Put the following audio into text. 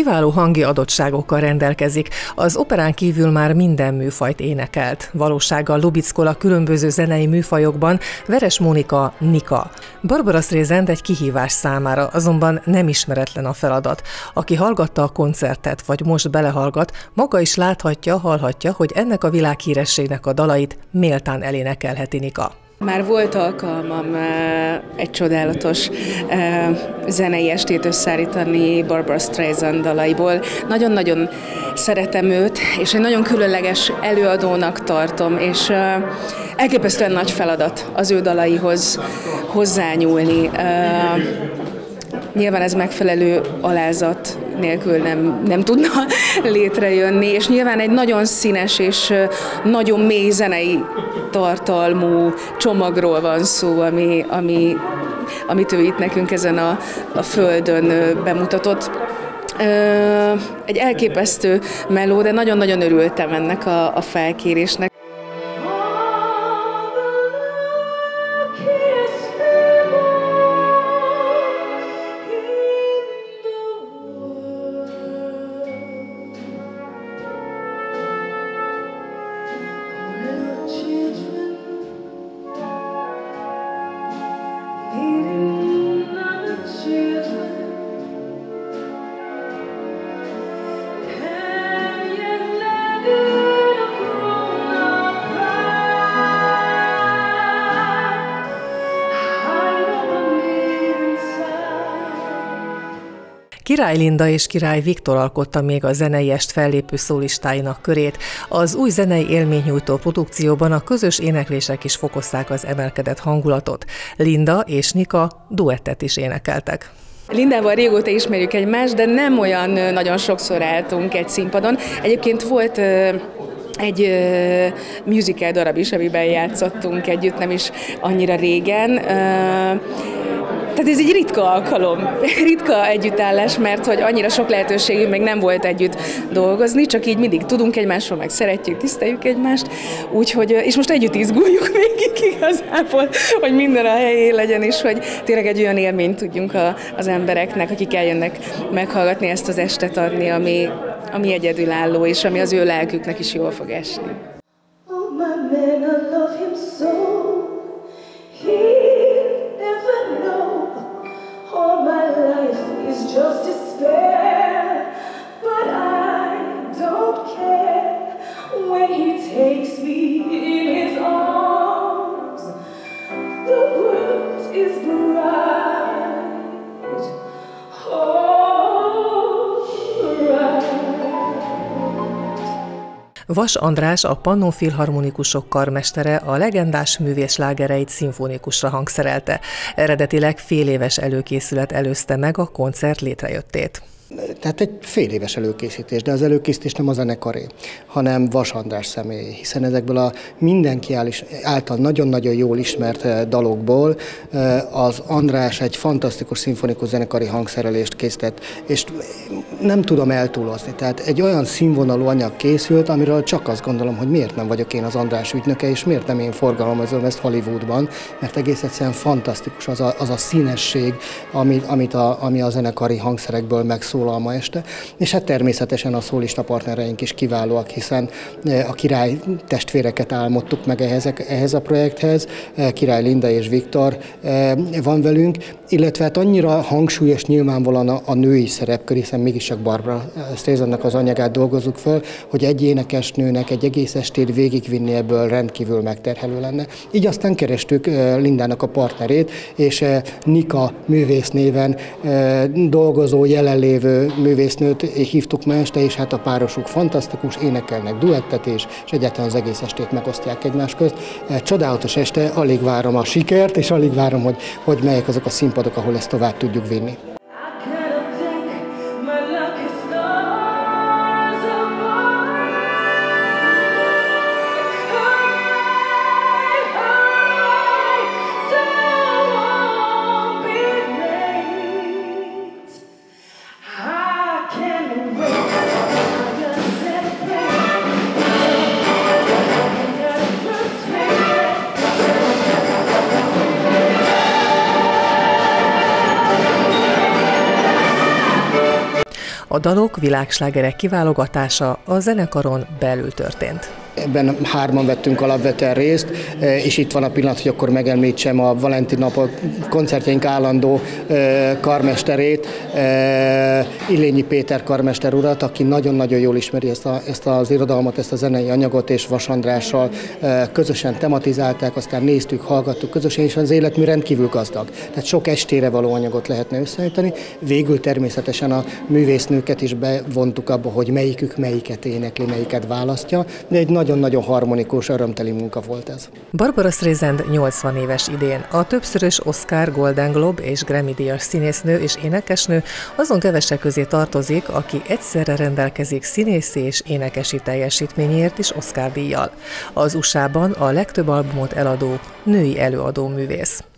Kiváló hangi adottságokkal rendelkezik, az operán kívül már minden műfajt énekelt. Valósággal lubickol a különböző zenei műfajokban Veres Mónika Nika. Barbara Streisand egy kihívás számára, azonban nem ismeretlen a feladat. Aki hallgatta a koncertet, vagy most belehallgat, maga is láthatja, hallhatja, hogy ennek a világhírességnek a dalait méltán elénekelheti Nika. Már volt alkalmam egy csodálatos zenei estét összeállítani Barbara Streisand dalaiból. Nagyon-nagyon szeretem őt, és egy nagyon különleges előadónak tartom, és elképesztően nagy feladat az ő dalaihoz hozzányúlni. Nyilván ez megfelelő alázat nélkül nem tudna létrejönni, és nyilván egy nagyon színes és nagyon mély zenei tartalmú csomagról van szó, amit ő itt nekünk ezen a földön bemutatott. Egy elképesztő meló, de nagyon-nagyon örültem ennek a felkérésnek. Király Linda és Király Viktor alkotta még a zenei est fellépő szólistáinak körét. Az új zenei élménynyújtó produkcióban a közös éneklések is fokozták az emelkedett hangulatot. Linda és Nika duettet is énekeltek. Lindával régóta ismerjük egymást, de nem olyan nagyon sokszor álltunk egy színpadon. Egyébként volt egy musical darab is, amiben játszottunk együtt, nem is annyira régen. Tehát ez egy ritka alkalom, ritka együttállás, mert hogy annyira sok lehetőségünk még nem volt együtt dolgozni, csak így mindig tudunk egymásról, meg szeretjük, tiszteljük egymást, úgyhogy, és most együtt izguljuk végig igazából, hogy minden a helyén legyen, és hogy tényleg egy olyan élményt tudjunk az embereknek, akik eljönnek meghallgatni, ezt az estet adni, ami egyedülálló, és ami az ő lelküknek is jól fog esni. Oh, my man, I love him so. All my life is just despair, but I don't care when he takes me in his arms. The world is bright, oh, bright. Vas András, a Pannon Filharmonikusok karmestere, a legendás művész slágereit szimfonikusra hangszerelte. Eredetileg féléves előkészület előzte meg a koncert létrejöttét. Tehát egy féléves előkészítés, de az előkészítés nem a zenekaré, hanem Vas András személyé, hiszen ezekből a mindenki által nagyon-nagyon jól ismert dalokból az András egy fantasztikus szimfonikus zenekari hangszerelést készített, és nem tudom eltúlozni. Tehát egy olyan színvonalú anyag készült, amiről csak azt gondolom, hogy miért nem vagyok én az András ügynöke, és miért nem én forgalmazom ezt Hollywoodban, mert egész egyszerűen fantasztikus az a színesség, ami a zenekari hangszerekből megszólal ma este, és hát természetesen a szólista partnereink is kiválóak, hiszen a Király testvéreket álmodtuk meg ehhez a projekthez, Király Linda és Viktor van velünk, illetve hát annyira hangsúlyos nyilvánvalóan a női szerepkör, hiszen mégiscsak Barbara Streisandnak az anyagát dolgozzuk föl, hogy egy énekesnőnek egy egész estét végigvinni ebből rendkívül megterhelő lenne. Így aztán kerestük Lindának a partnerét, és Nika művész néven dolgozó, jelenlévő művésznőt hívtuk ma este, és hát a párosuk fantasztikus, énekelnek duettet, és egyáltalán az egész estét megosztják egymás közt. Csodálatos este, alig várom a sikert, és alig várom, hogy melyek azok a színpadok, ahol ezt tovább tudjuk vinni. A dalok, világslágerek kiválogatása a zenekaron belül történt. Ebben 3-an vettünk alapvetően részt, és itt van a pillanat, hogy akkor megemlítsem a Valentin nap a koncertjeink állandó karmesterét, Illényi Péter karmester urat, aki nagyon-nagyon jól ismeri ezt az irodalmat, ezt a zenei anyagot, és Vas Andrással közösen tematizálták, aztán néztük, hallgattuk közösen, és az életmű rendkívül gazdag. Tehát sok estére való anyagot lehetne összeállítani. Végül természetesen a művésznőket is bevontuk abba, hogy melyikük melyiket énekli, melyiket választja, de egy nagyon-nagyon harmonikus, örömteli munka volt ez. Barbara Streisand 80 éves idén. A többszörös Oscar, Golden Globe és Grammy-díjas színésznő és énekesnő azon kevesek közé tartozik, aki egyszerre rendelkezik színészi és énekesi teljesítményért is Oscar-díjjal. Az USA-ban a legtöbb albumot eladó női előadó művész.